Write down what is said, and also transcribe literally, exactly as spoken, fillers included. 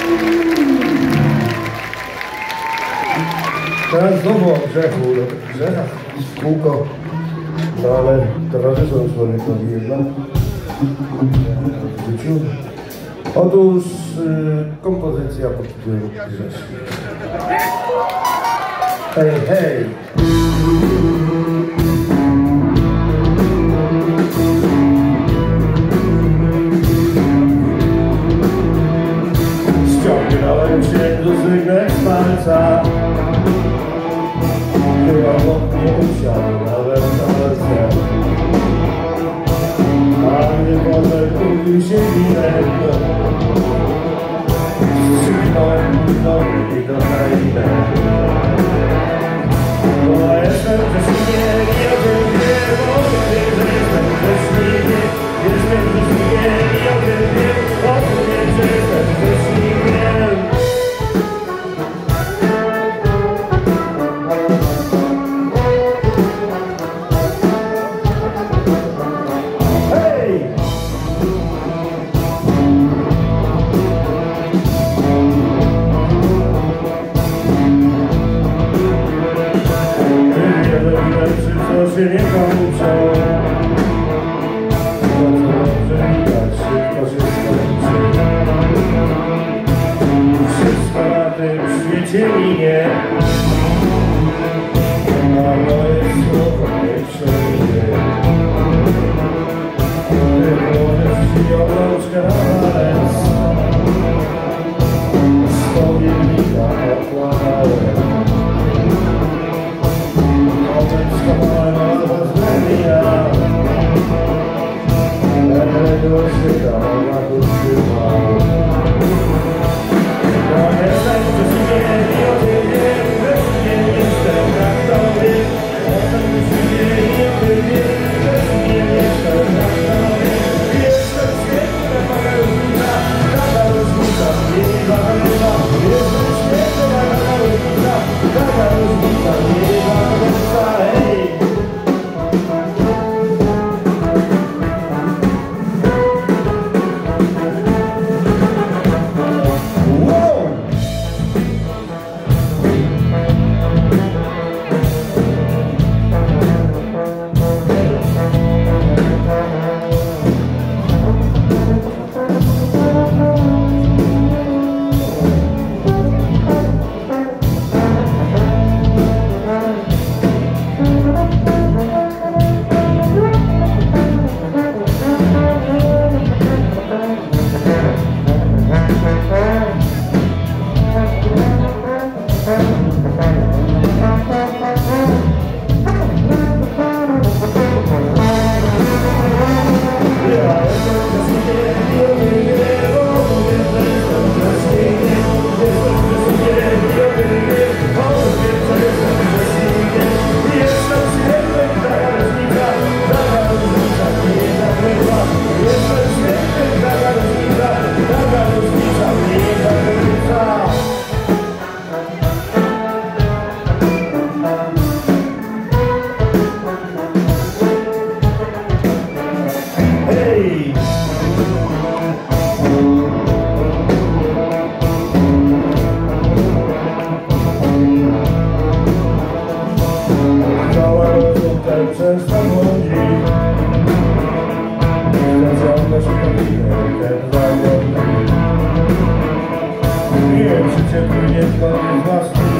Teraz znowu o grzechu, o grzechach i w kółko, no ale towarzyszą człowiekowi jednak w życiu. Otóż y, kompozycja pod tytułem Grzesznik. Hej, hej! Ściągnąłem się do zwykłych z palca. Chyba wątpię usiadł nawet na wersję. A mnie może kupił się winem. Wstrzyknąłem nogi i do krainy. Bo jestem grzesznikiem i o tym wiem, o tym wiem, że jestem grzesznikiem. Jestem grzesznikiem i o tym wiem, o tym wiem, że jestem grzesznikiem. Co się nie kończą, bardzo dobrze widać, szybko się skończy. Wszystko na tym świecie minie, a moje słowo nie przejdzie. Wyłożysz ci obrączkę na palec, spowiednika okładałem. Nie wiem, czy cię płynie w własny